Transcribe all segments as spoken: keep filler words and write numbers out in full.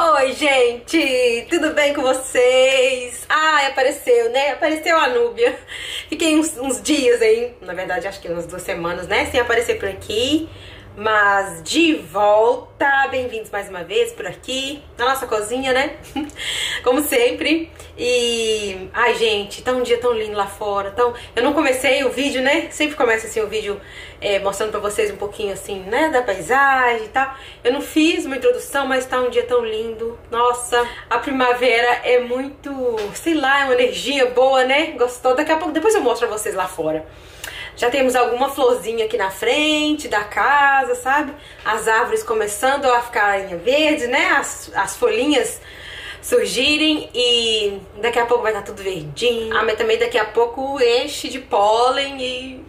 Oi, gente! Tudo bem com vocês? Ai, apareceu, né? Apareceu a Núbia. Fiquei uns, uns dias aí, na verdade acho que umas duas semanas, né? Sem aparecer por aqui. Mas de volta, bem-vindos mais uma vez por aqui, na nossa cozinha, né? Como sempre. E... ai, gente, tá um dia tão lindo lá fora. Tão... eu não comecei o vídeo, né? Sempre começa assim o vídeo é, mostrando pra vocês um pouquinho assim, né? Da paisagem e tal. Eu não fiz uma introdução, mas tá um dia tão lindo. Nossa, a primavera é muito, sei lá, é uma energia boa, né? Gostou? Daqui a pouco, depois eu mostro pra vocês lá fora. Já temos alguma florzinha aqui na frente da casa, sabe? As árvores começando a ficarem verdes, né? As, as folhinhas surgirem e daqui a pouco vai estar tudo verdinho. Ah, mas também daqui a pouco enche de pólen e...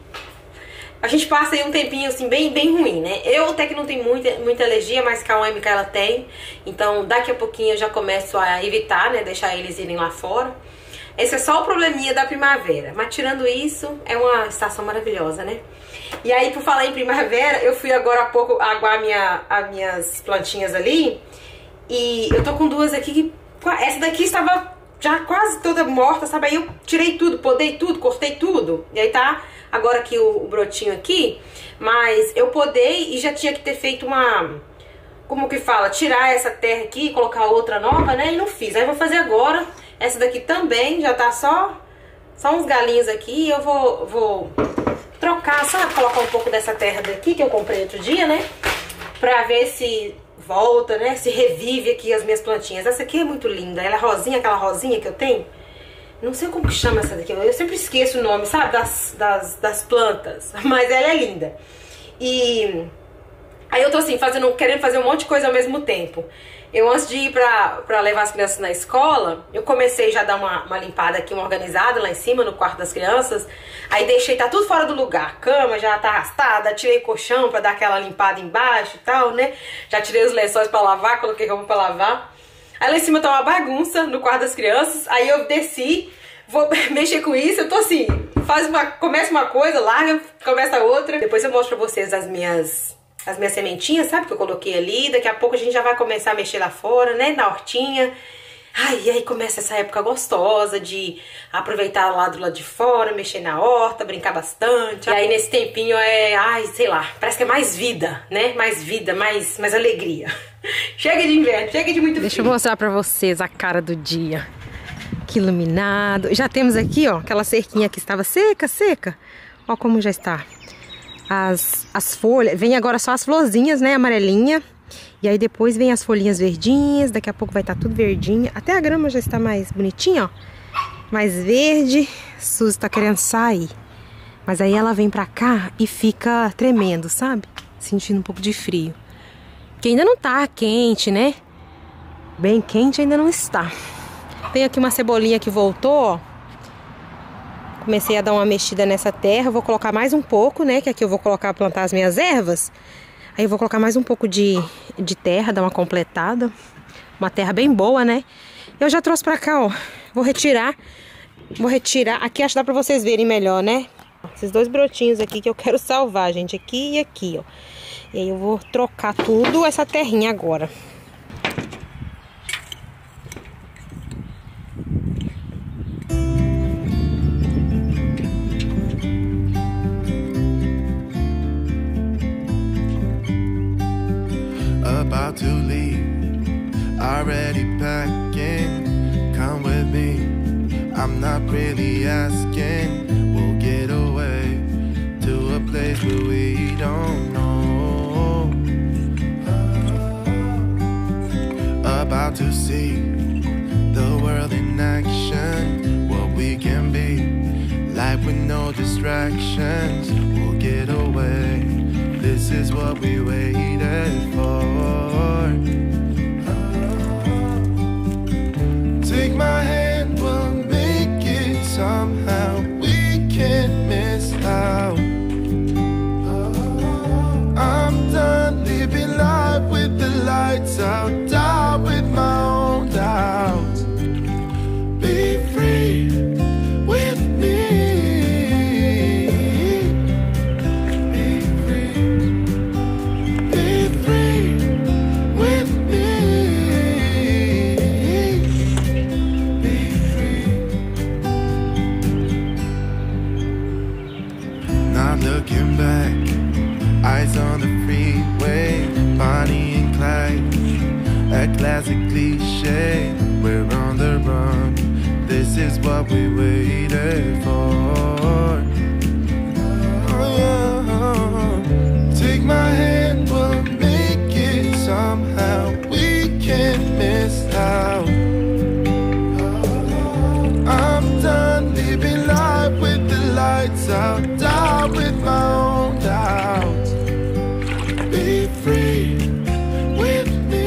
a gente passa aí um tempinho assim bem, bem ruim, né? Eu até que não tenho muita, muita alergia, mas Cauã e Micaela tem. Então daqui a pouquinho eu já começo a evitar, né? Deixar eles irem lá fora. Esse é só o probleminha da primavera, mas tirando isso, é uma estação maravilhosa, né? E aí, por falar em primavera, eu fui agora há pouco aguar minha, as minhas plantinhas ali. E eu tô com duas aqui que... essa daqui estava já quase toda morta, sabe? Aí eu tirei tudo, podei tudo, cortei tudo. E aí tá agora aqui o, o brotinho aqui. Mas eu podei e já tinha que ter feito uma... como que fala? Tirar essa terra aqui e colocar outra nova, né? E não fiz. Aí eu vou fazer agora. Essa daqui também já tá só, só uns galinhos aqui. E eu vou, vou trocar, sabe? Colocar um pouco dessa terra daqui que eu comprei outro dia, né? Pra ver se volta, né? Se revive aqui as minhas plantinhas. Essa aqui é muito linda. Ela é rosinha, aquela rosinha que eu tenho. Não sei como que chama essa daqui. Eu sempre esqueço o nome, sabe? Das, das, das plantas. Mas ela é linda. E... aí eu tô assim, fazendo, querendo fazer um monte de coisa ao mesmo tempo. Eu, antes de ir pra, pra levar as crianças na escola, eu comecei já a dar uma, uma limpada aqui, uma organizada lá em cima, no quarto das crianças. Aí deixei, tá tudo fora do lugar. A cama já tá arrastada, tirei o colchão pra dar aquela limpada embaixo e tal, né? Já tirei os lençóis pra lavar, coloquei roupa pra lavar. Aí lá em cima tá uma bagunça no quarto das crianças. Aí eu desci, vou mexer com isso, eu tô assim, faz uma, começa uma coisa, larga, começa outra. Depois eu mostro pra vocês as minhas... as minhas sementinhas, sabe, que eu coloquei ali. Daqui a pouco a gente já vai começar a mexer lá fora, né, na hortinha. Ai, e aí começa essa época gostosa de aproveitar lá do lado de fora, mexer na horta, brincar bastante. E aí nesse tempinho é, ai, sei lá, parece que é mais vida, né, mais vida, mais, mais alegria. Chega de inverno, chega de muito frio. Deixa eu mostrar pra vocês a cara do dia. Que iluminado. Já temos aqui, ó, aquela cerquinha que estava seca, seca. Ó como já está. As, as folhas, vem agora só as florzinhas, né, amarelinha. E aí depois vem as folhinhas verdinhas, daqui a pouco vai estar tudo verdinho. Até a grama já está mais bonitinha, ó. Mais verde. Suzy tá querendo sair. Mas aí ela vem pra cá e fica tremendo, sabe? Sentindo um pouco de frio. Que ainda não tá quente, né? Bem quente ainda não está. Tem aqui uma cebolinha que voltou, ó. Comecei a dar uma mexida nessa terra. Vou colocar mais um pouco, né? Que aqui eu vou colocar, plantar as minhas ervas. Aí eu vou colocar mais um pouco de, de terra, dar uma completada. Uma terra bem boa, né? Eu já trouxe pra cá, ó. Vou retirar. Vou retirar. Aqui acho que dá pra vocês verem melhor, né? Esses dois brotinhos aqui que eu quero salvar, gente. Aqui e aqui, ó. E aí eu vou trocar tudo essa terrinha agora. About to leave, already packing. Come with me, I'm not really asking. We'll get away to a place where we don't know. About to see the world in action, what we can be, life with no distractions. We'll get away, this is what we waited for. Take my hand, we'll make it somehow. We can't miss out. I'm done living life with the lights out, down with my own doubts. Be free with me. Be free. Be free with a classic cliche. We're on the run. This is what we waited for. Oh, yeah. Take my hand, we'll make it somehow. We can't miss out. I'm done living life with the lights out. Die with my own doubts. Be free with me.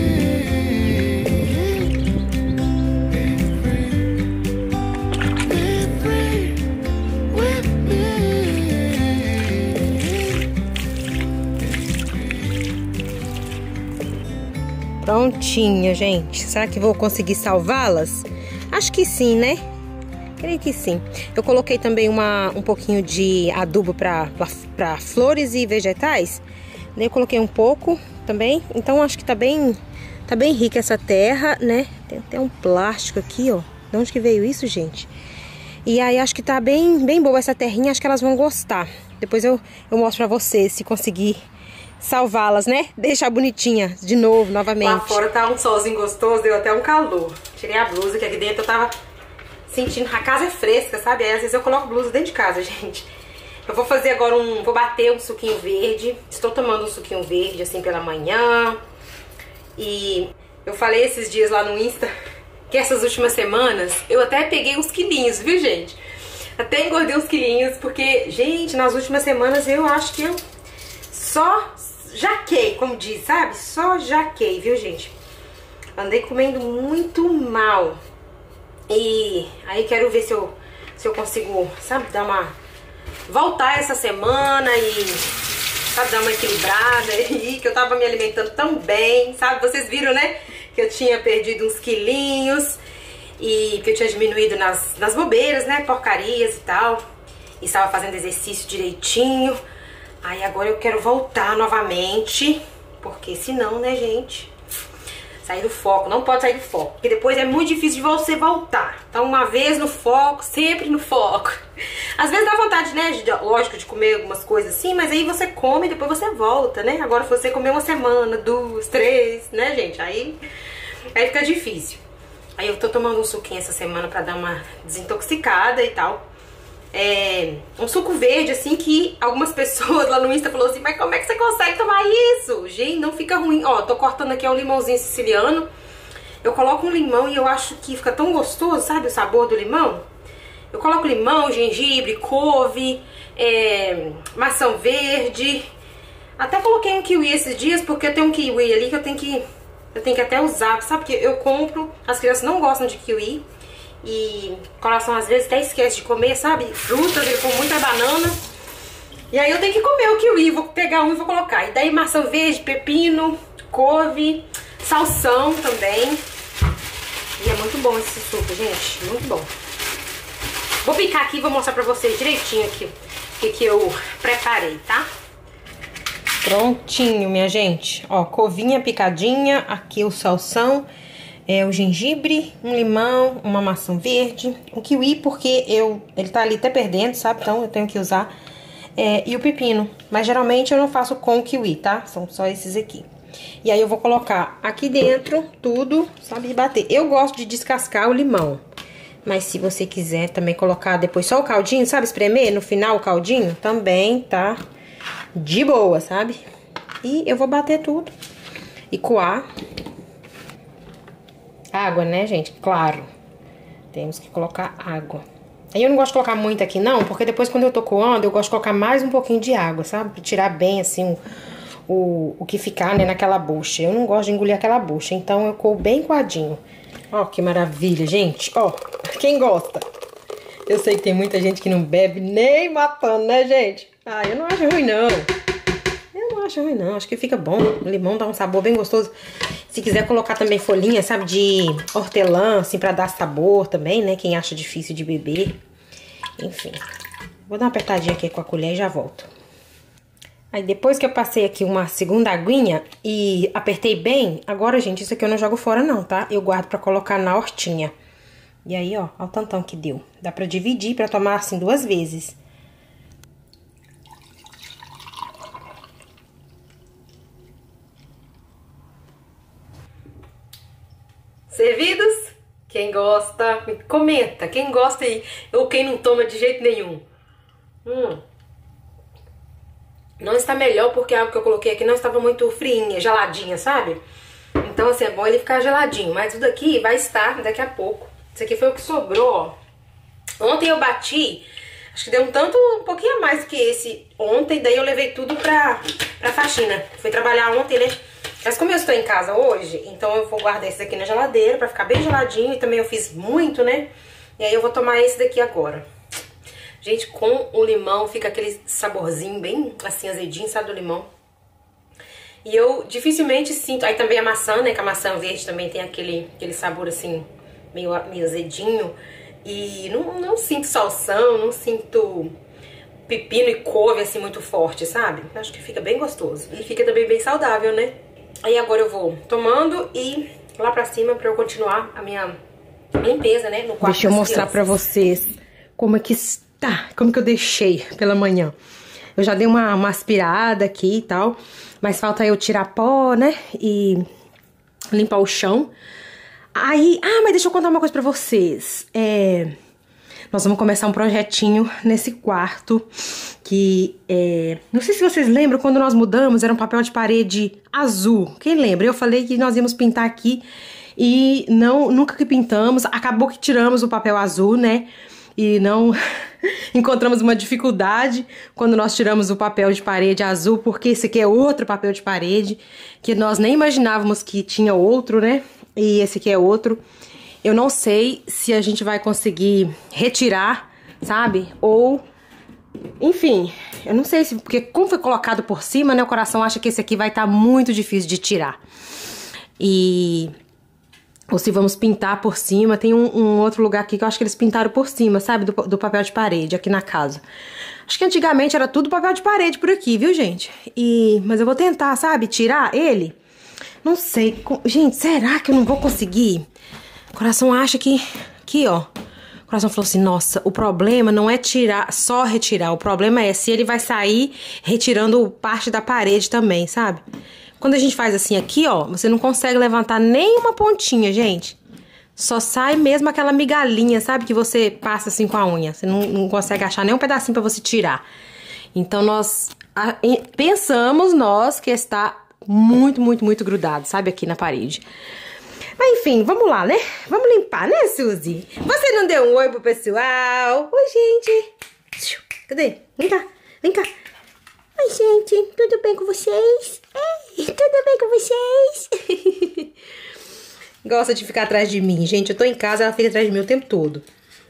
Be free. Be free with me. Prontinha, gente. Será que vou conseguir salvá-las? Acho que sim, né? Creio que sim. Eu coloquei também uma, um pouquinho de adubo para flores e vegetais. Eu coloquei um pouco também. Então acho que tá bem, tá bem rica essa terra, né? Tem até um plástico aqui, ó. De onde que veio isso, gente? E aí acho que tá bem, bem boa essa terrinha. Acho que elas vão gostar. Depois eu, eu mostro pra vocês se conseguir salvá-las, né? Deixar bonitinha de novo, novamente. Lá fora tá um solzinho gostoso, deu até um calor. Tirei a blusa, que aqui dentro eu tava sentindo... A casa é fresca, sabe? Aí às vezes eu coloco blusa dentro de casa, gente. Eu vou fazer agora um... Vou bater um suquinho verde. Estou tomando um suquinho verde, assim, pela manhã. E eu falei esses dias lá no Insta que essas últimas semanas eu até peguei uns quilinhos, viu, gente? Até engordei uns quilinhos, porque, gente, nas últimas semanas eu acho que eu só jaquei, como diz, sabe? Só jaquei, viu, gente? Andei comendo muito mal. E aí quero ver se eu, se eu consigo, sabe, dar uma... voltar essa semana e, sabe, dar uma equilibrada aí, que eu tava me alimentando tão bem, sabe? Vocês viram, né? Que eu tinha perdido uns quilinhos e que eu tinha diminuído nas, nas bobeiras, né? Porcarias e tal. E estava fazendo exercício direitinho. Aí agora eu quero voltar novamente, porque senão, né, gente, sair do foco, não pode sair do foco, porque depois é muito difícil de você voltar. Então uma vez no foco, sempre no foco. Às vezes dá vontade, né, de, lógico, de comer algumas coisas assim, mas aí você come e depois você volta, né? Agora se você comer uma semana, duas, três, né, gente, aí, aí fica difícil. Aí eu tô tomando um suquinho essa semana pra dar uma desintoxicada e tal. É, um suco verde, assim, que algumas pessoas lá no Insta falaram assim, mas como é que você consegue tomar isso? Gente, não fica ruim. Ó, tô cortando aqui um limãozinho siciliano. Eu coloco um limão e eu acho que fica tão gostoso, sabe, o sabor do limão. Eu coloco limão, gengibre, couve, é, maçã verde. Até coloquei um kiwi esses dias, porque eu tenho um kiwi ali que eu tenho que, eu tenho que até usar, sabe, porque eu compro, as crianças não gostam de kiwi. E o coração às vezes até esquece de comer, sabe? Frutas, ele come muita banana. E aí eu tenho que comer o kiwi, vou pegar um e vou colocar. E daí maçã verde, pepino, couve, salsão também. E é muito bom esse suco, gente, muito bom. Vou picar aqui e vou mostrar pra vocês direitinho aqui o que, que eu preparei, tá? Prontinho, minha gente. Ó, couvinha picadinha, aqui o salsão. É, o gengibre, um limão, uma maçã verde, o kiwi, porque eu, ele tá ali até perdendo, sabe? Então eu tenho que usar. É, e o pepino. Mas geralmente eu não faço com kiwi, tá? São só esses aqui. E aí eu vou colocar aqui dentro tudo, sabe? E bater. Eu gosto de descascar o limão. Mas se você quiser também colocar depois só o caldinho, sabe? Espremer no final o caldinho, também tá de boa, sabe? E eu vou bater tudo e coar. Água, né, gente? Claro. Temos que colocar água. Aí eu não gosto de colocar muito aqui, não, porque depois quando eu tô coando, eu gosto de colocar mais um pouquinho de água, sabe? Pra tirar bem, assim, o, o, o que ficar, né, naquela bucha. Eu não gosto de engolir aquela bucha, então eu coo bem coadinho. Ó, que maravilha, gente. Ó, quem gosta? Eu sei que tem muita gente que não bebe nem matando, né, gente? Ah, eu não acho ruim, não. Eu não acho ruim, não. Acho que fica bom. O limão dá um sabor bem gostoso. Se quiser colocar também folhinha, sabe, de hortelã, assim, pra dar sabor também, né? Quem acha difícil de beber. Enfim. Vou dar uma apertadinha aqui com a colher e já volto. Aí depois que eu passei aqui uma segunda aguinha e apertei bem, agora, gente, isso aqui eu não jogo fora não, tá? Eu guardo pra colocar na hortinha. E aí, ó, ó o tantão que deu. Dá pra dividir pra tomar, assim, duas vezes. Servidos? Quem gosta, comenta. Quem gosta aí, ou quem não toma de jeito nenhum. Hum. Não está melhor porque a água que eu coloquei aqui não estava muito friinha, geladinha, sabe? Então assim, é bom ele ficar geladinho. Mas o daqui vai estar daqui a pouco. Isso aqui foi o que sobrou, ó. Ontem eu bati, acho que deu um tanto, um pouquinho a mais do que esse ontem. Daí eu levei tudo pra, pra faxina. Fui trabalhar ontem, né? Mas como eu estou em casa hoje, então eu vou guardar esse daqui na geladeira pra ficar bem geladinho. E também eu fiz muito, né? E aí eu vou tomar esse daqui agora. Gente, com o limão fica aquele saborzinho bem assim azedinho, sabe, do limão. E eu dificilmente sinto... Aí também a maçã, né? Que a maçã verde também tem aquele, aquele sabor assim, meio, meio azedinho. E não, não sinto salsão, não sinto pepino e couve assim muito forte, sabe? Acho que fica bem gostoso. E fica também bem saudável, né? Aí agora eu vou tomando e lá pra cima pra eu continuar a minha limpeza, né? No quarto. Deixa eu mostrar pra vocês como é que está, como que eu deixei pela manhã. Eu já dei uma, uma aspirada aqui e tal, mas falta eu tirar pó, né? E limpar o chão. Aí, ah, mas deixa eu contar uma coisa pra vocês. É, nós vamos começar um projetinho nesse quarto que, é, não sei se vocês lembram, quando nós mudamos, era um papel de parede azul. Quem lembra? Eu falei que nós íamos pintar aqui e não, nunca que pintamos. Acabou que tiramos o papel azul, né? E não encontramos uma dificuldade quando nós tiramos o papel de parede azul, porque esse aqui é outro papel de parede, que nós nem imaginávamos que tinha outro, né? E esse aqui é outro. Eu não sei se a gente vai conseguir retirar, sabe? Ou, enfim, eu não sei se... Porque como foi colocado por cima, né? O coração acha que esse aqui vai estar muito difícil de tirar. E... Ou se vamos pintar por cima. Tem um, um outro lugar aqui que eu acho que eles pintaram por cima, sabe? Do, do papel de parede, aqui na casa. Acho que antigamente era tudo papel de parede por aqui, viu, gente? E... Mas eu vou tentar, sabe? Tirar ele... Não sei, gente, será que eu não vou conseguir? O coração acha que... Aqui, ó. O coração falou assim, nossa, o problema não é tirar, só retirar. O problema é se ele vai sair retirando parte da parede também, sabe? Quando a gente faz assim aqui, ó, você não consegue levantar nem uma pontinha, gente. Só sai mesmo aquela migalhinha, sabe? Que você passa assim com a unha. Você não, não consegue achar nem um pedacinho pra você tirar. Então, nós a, pensamos, nós, que está... Muito, muito, muito grudado, sabe? Aqui na parede. Mas enfim, vamos lá, né? Vamos limpar, né, Suzy? Você não deu um oi pro pessoal? Oi, gente. Cadê? Vem cá, vem cá. Oi, gente. Tudo bem com vocês? Ei, tudo bem com vocês? Gosta de ficar atrás de mim, gente. Eu tô em casa, ela fica atrás de mim o tempo todo.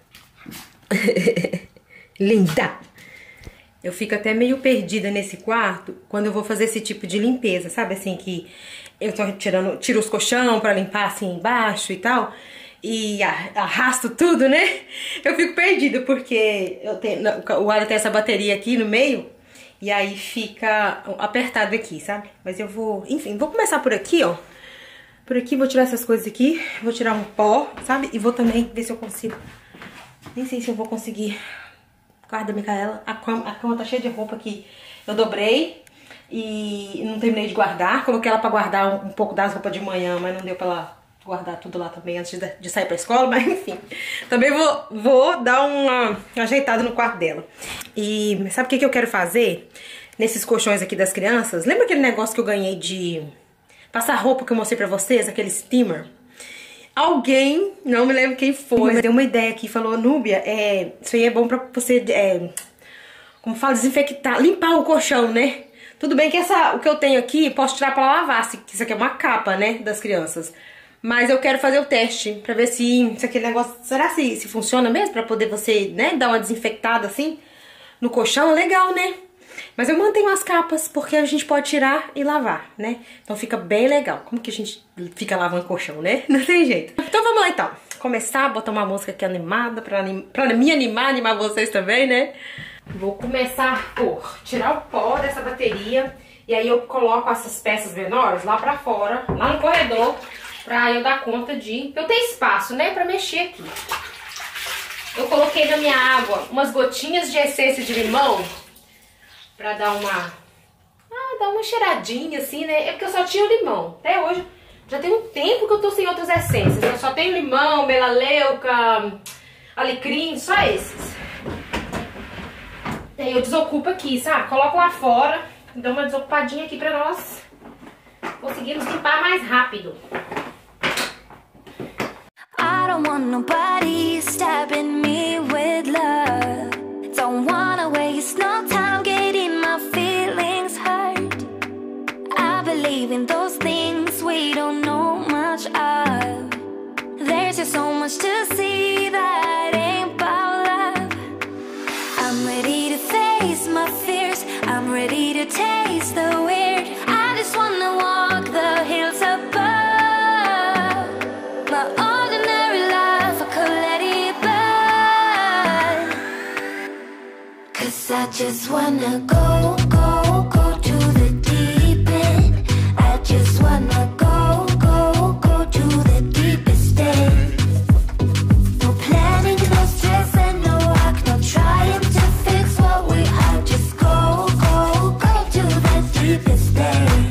Linda! Eu fico até meio perdida nesse quarto quando eu vou fazer esse tipo de limpeza, sabe? Assim, que eu tô tirando, tiro os colchão pra limpar assim embaixo e tal. E arrasto tudo, né? Eu fico perdida porque eu tenho, o Ada tem essa bateria aqui no meio. E aí fica apertado aqui, sabe? Mas eu vou, enfim, vou começar por aqui, ó. Por aqui, vou tirar essas coisas aqui. Vou tirar um pó, sabe? E vou também ver se eu consigo. Nem sei se eu vou conseguir... Guarda, Micaela, a cama, a cama tá cheia de roupa que eu dobrei e não terminei de guardar. Coloquei ela pra guardar um, um pouco das roupas de manhã, mas não deu pra ela guardar tudo lá também antes de, de sair pra escola, mas enfim. Também vou, vou dar uma, uma ajeitada no quarto dela. E sabe o que, que eu quero fazer nesses colchões aqui das crianças? Lembra aquele negócio que eu ganhei de passar roupa que eu mostrei pra vocês? Aquele steamer? Alguém, não me lembro quem foi, mas deu uma ideia aqui, falou, Núbia, é, isso aí é bom pra você, é, como fala, desinfectar, limpar o colchão, né? Tudo bem que essa, o que eu tenho aqui, posso tirar pra lavar, se isso aqui é uma capa, né, das crianças. Mas eu quero fazer o teste, pra ver se, se aquele negócio, será se, se funciona mesmo? Pra poder você, né, dar uma desinfectada assim, no colchão, legal, né? Mas eu mantenho as capas, porque a gente pode tirar e lavar, né? Então fica bem legal. Como que a gente fica lavando colchão, né? Não tem jeito. Então vamos lá, então. Começar, botar uma música aqui animada, pra, anim... pra me animar, animar vocês também, né? Vou começar por tirar o pó dessa bateria. E aí eu coloco essas peças menores lá pra fora, lá no corredor, pra eu dar conta de... Eu tenho espaço, né, pra mexer aqui. Eu coloquei na minha água umas gotinhas de essência de limão, pra dar uma... Ah, dar uma cheiradinha assim, né? É porque eu só tinha o limão. Até hoje Já tem um tempo que eu tô sem outras essências. Eu só tenho limão, melaleuca, alecrim, só esses. E aí eu desocupo aqui, sabe? Coloco lá fora, dou uma desocupadinha aqui pra nós conseguirmos limpar mais rápido. I don't want nobody stabbing me with love. Don't wanna waste no time getting my feelings hurt. I believe in those things we don't know much of. There's just so much to see that ain't about love. I'm ready to face my fears. I'm ready to taste the weird. I just wanna walk the hills above. My ordinary life, I could let it burn. Cause I just wanna go, go, go to the deep end. I just wanna go, go, go to the deepest end. No planning, no stress and no work, no trying to fix what we are. Just go, go, go to the deepest end.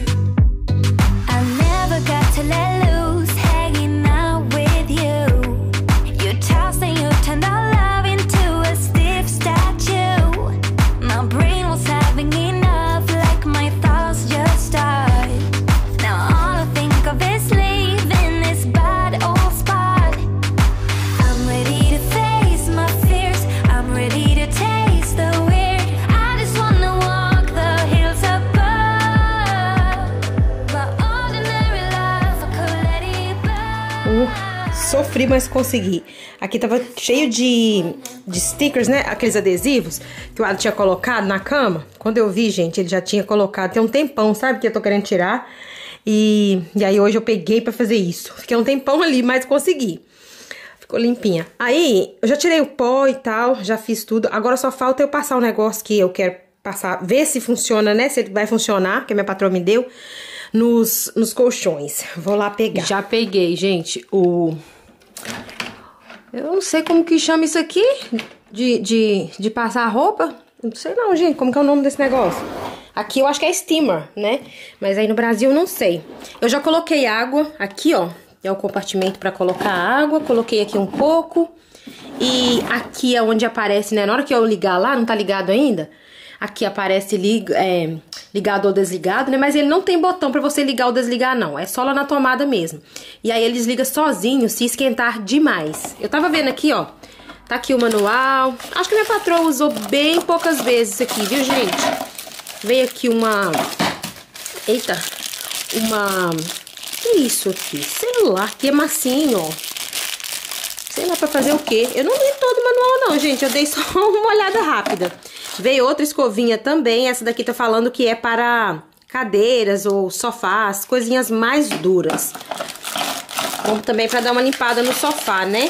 I never got to let loose, hanging out with you. You tossed and you turned our love into a stiff statue. My brain was having enough, like my thoughts just died. Now all I think of is leaving this bad old spot. I'm ready to face my fears. I'm ready to taste the weird. I just wanna walk the hills above. My ordinary life, I could let it burn. Uh, sofri, mas consegui. Aqui tava cheio de, de stickers, né? Aqueles adesivos que o Adam tinha colocado na cama. Quando eu vi, gente, ele já tinha colocado. Tem um tempão, sabe? Que eu tô querendo tirar. E, e aí hoje eu peguei pra fazer isso. Fiquei um tempão ali, mas consegui. Ficou limpinha. Aí, eu já tirei o pó e tal. Já fiz tudo. Agora só falta eu passar o negócio que eu quero passar. Ver se funciona, né? Se ele vai funcionar, que a minha patroa me deu. Nos, nos colchões. Vou lá pegar. Já peguei, gente, o... Eu não sei como que chama isso aqui, de, de, de passar a roupa. Não sei não, gente, como que é o nome desse negócio. Aqui eu acho que é steamer, né? Mas aí no Brasil eu não sei. Eu já coloquei água aqui, ó. É o compartimento pra colocar água. Coloquei aqui um pouco. E aqui é onde aparece, né? Na hora que eu ligar lá, não tá ligado ainda? Aqui aparece lig, é, ligado ou desligado, né? Mas ele não tem botão pra você ligar ou desligar, não. É só lá na tomada mesmo. E aí ele desliga sozinho se esquentar demais. Eu tava vendo aqui, ó. Tá aqui o manual. Acho que minha patroa usou bem poucas vezes isso aqui, viu, gente? Veio aqui uma... Eita! Uma... Que é isso aqui? Sei lá, que é massinho, ó. Sei lá pra fazer o quê. Eu não li todo o manual, não, gente. Eu dei só uma olhada rápida. Veio outra escovinha também. Essa daqui tá falando que é para cadeiras ou sofás, coisinhas mais duras. Bom também pra dar uma limpada no sofá, né?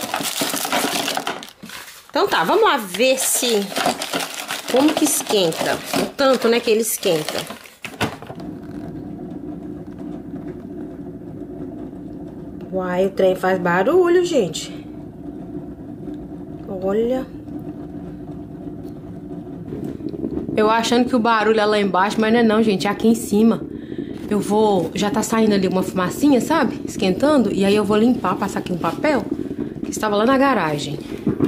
Então tá, vamos lá ver se... Como que esquenta. O tanto, né, que ele esquenta. Uai, o trem faz barulho, gente. Olha... Eu achando que o barulho é lá embaixo, mas não é não, gente, é aqui em cima. Eu vou... Já tá saindo ali uma fumacinha, sabe? Esquentando. E aí eu vou limpar, passar aqui um papel que estava lá na garagem.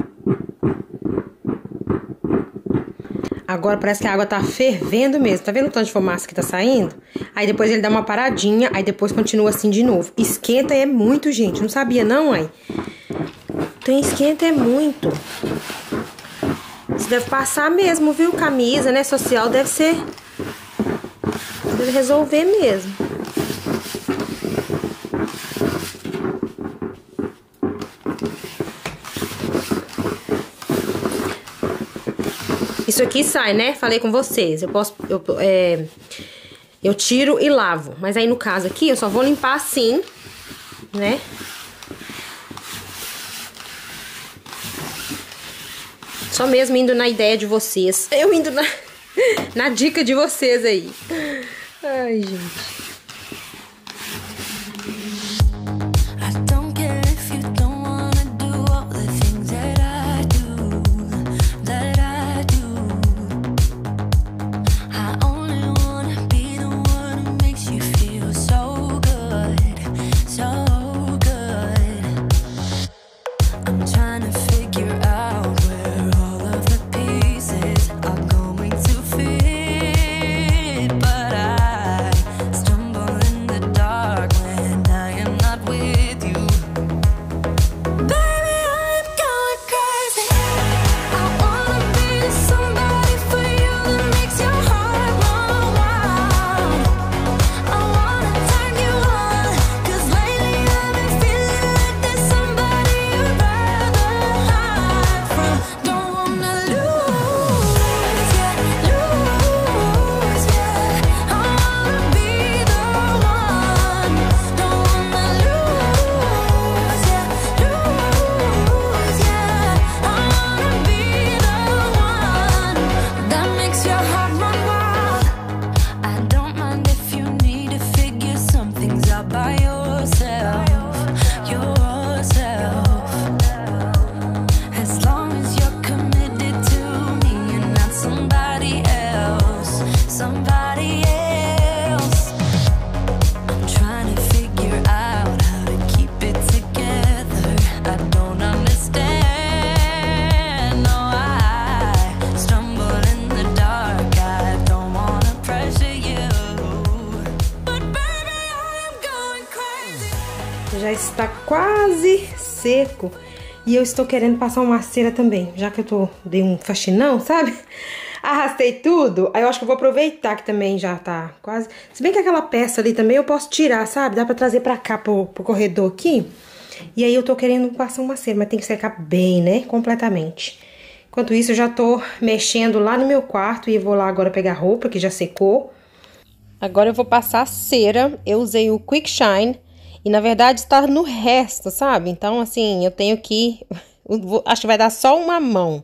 Agora parece que a água tá fervendo mesmo. Tá vendo o tanto de fumaça que tá saindo? Aí depois ele dá uma paradinha, aí depois continua assim de novo. Esquenta é muito, gente. Não sabia não, aí. Tem esquenta é muito. Você deve passar mesmo, viu? Camisa, né? Social deve ser... Deve resolver mesmo. Isso aqui sai, né? Falei com vocês. Eu posso... Eu, é, eu tiro e lavo. Mas aí no caso aqui, eu só vou limpar assim, né? Só mesmo indo na ideia de vocês. Eu indo na, na dica de vocês aí. Ai, gente. tá quase seco. E eu estou querendo passar uma cera também, já que eu tô, dei um faxinão, sabe? Arrastei tudo, aí eu acho que eu vou aproveitar que também já tá quase... Se bem que aquela peça ali também eu posso tirar, sabe? Dá pra trazer pra cá, pro, pro corredor aqui. E aí eu tô querendo passar uma cera, mas tem que secar bem, né? Completamente. Enquanto isso eu já tô mexendo lá no meu quarto e vou lá agora pegar roupa que já secou. Agora eu vou passar a cera, eu usei o Quick Shine e na verdade está no resto, sabe? Então assim, eu tenho que... acho que vai dar só uma mão.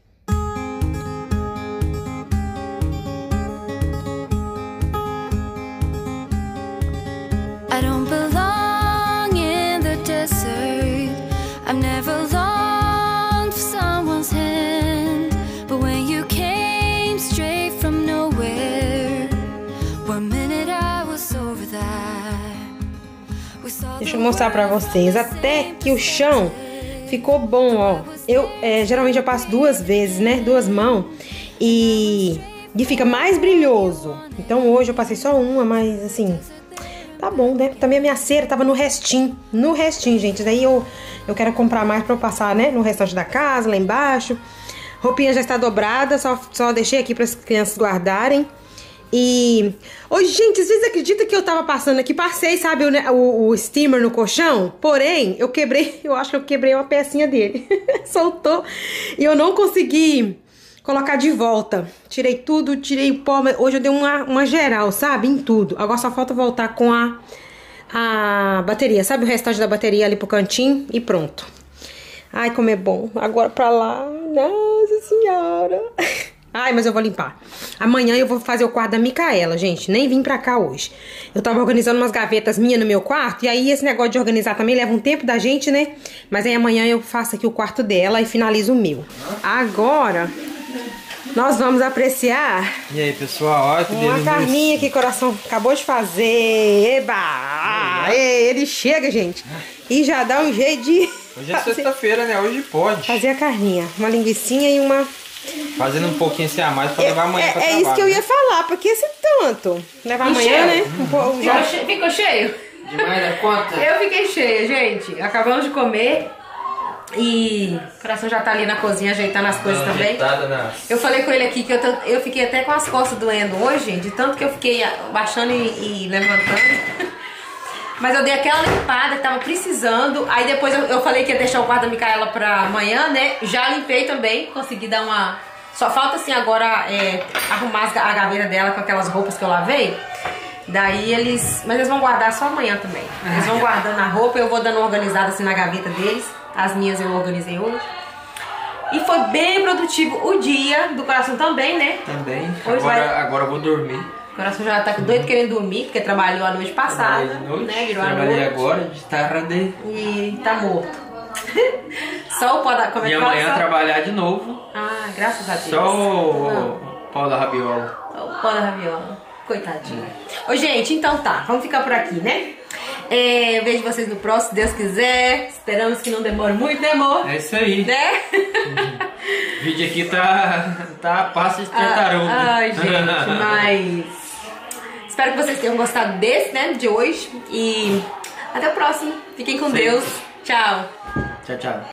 I don't belong in the desert. I've never longed for someone's hand. But when you came straight from nowhere, one minute I was over that. We saw Deixa eu mostrar pra vocês, até que o chão ficou bom, ó. Eu, é, geralmente eu passo duas vezes, né? Duas mãos. E, e fica mais brilhoso. Então hoje eu passei só uma, mas assim... Tá bom, né? Também a minha cera tava no restinho. No restinho, gente. Daí eu, eu quero comprar mais pra eu passar, né? No restante da casa, lá embaixo. Roupinha já está dobrada. Só, só deixei aqui para as crianças guardarem. E... Oi, gente, vocês acreditam que eu tava passando aqui? Passei, sabe, o, o, o steamer no colchão? Porém, eu quebrei... Eu acho que eu quebrei uma pecinha dele. Soltou. E eu não consegui... colocar de volta. Tirei tudo, tirei o pó. Hoje eu dei uma, uma geral, sabe? Em tudo. Agora só falta voltar com a, a bateria. Sabe o restante da bateria ali pro cantinho? E pronto. Ai, como é bom. Agora pra lá. Nossa senhora. Ai, mas eu vou limpar. Amanhã eu vou fazer o quarto da Micaela, gente. Nem vim pra cá hoje. Eu tava organizando umas gavetas minhas no meu quarto. E aí esse negócio de organizar também leva um tempo da gente, né? Mas aí amanhã eu faço aqui o quarto dela e finalizo o meu. Agora... nós vamos apreciar. E aí, pessoal, olha que uma delícia. carninha que o coração acabou de fazer. Eba! É. Ele chega, gente, e já dá um jeito de... Hoje é sexta-feira, né? Hoje pode. fazer a carninha. Uma linguicinha e uma... Fazendo um pouquinho assim a mais pra levar amanhã é, pra é trabalho. isso que eu ia falar, porque esse tanto. Levar amanhã, né? Um pouco, já... Ficou, che ficou cheio? Demais da conta. Eu fiquei cheia, gente. Acabamos de comer. E o coração já tá ali na cozinha ajeitando as coisas Dando também. na... Eu falei com ele aqui que eu, tô, eu fiquei até com as costas doendo hoje, gente, de tanto que eu fiquei baixando e, e levantando. Mas eu dei aquela limpada que tava precisando. Aí depois eu, eu falei que ia deixar o quarto da Micaela pra amanhã, né? Já limpei também, consegui dar uma... Só falta assim agora é, arrumar a gaveta dela com aquelas roupas que eu lavei. Daí eles... Mas eles vão guardar só amanhã também. Eles vão guardando a roupa, eu vou dando uma organizada assim na gaveta deles. As minhas eu organizei hoje. E foi bem produtivo o dia do coração também, né? Também. Hoje Agora, vai... agora eu vou dormir. O coração já tá doido querendo dormir, porque trabalhou a noite passada. Trabalhei de noite, Né? Virou a trabalhei noite. agora, de tarde. E tá morto. Só o pó da... Como é E que amanhã fala? Só... trabalhar de novo. Ah, graças a Deus. Só o Não. pau da rabiola. Só o pó da rabiola. Coitadinho. Ô, gente, então tá. Vamos ficar por aqui, né? É, eu vejo vocês no próximo, se Deus quiser. Esperamos que não demore muito, né, amor? É isso aí. Né? O vídeo aqui tá, tá a passo de tartaruga. Ah, ai, gente, mas... Espero que vocês tenham gostado desse, né, de hoje. E até o próximo. Fiquem com Sim. Deus. Tchau. Tchau, tchau.